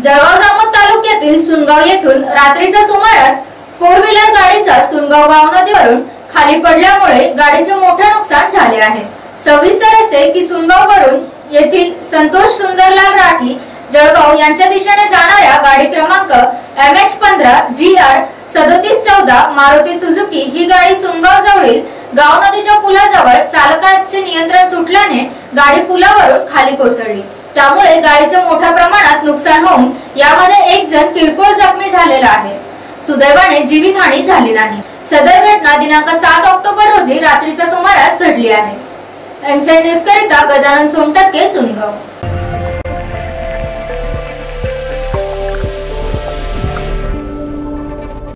जळगाव जामोद तालुक्यातील सुनगाव येथून रात्रीच्या सुमारास फोर व्हीलर गाडीचा सुनगाव गाव नदीवरून खाली पडल्यामुळे गाडीचे मोठे नुकसान झाले आहे। सविस्तर असे की सुनगाव वरून येथील संतोष सुंदरलाल राठी जळगाव यांच्या दिशेने जाणाऱ्या गाडी क्रमांक MH15 GR 3714 मारुती सुझुकी ही गाडी सुनगाव जवळील गाव नदीच्या पुलाजवळ चालकाचे नियंत्रण सुटल्याने गाडी पुलावरून खाली कोसळली। त्यामुळे गाडीचे मोठ्या प्रमाणात नुकसान होऊन यामध्ये एक जण किरकोळ जखमी झालेला आहे। सुदैवाने जीवितहानी झाली नाही। सदर घटना दिनांक 7 ऑक्टोबर रोजी रात्रीच्या सुमारास घडली आहे। एनसीएन न्यूज करिता गजानन सोनटक्के, सुनगाव।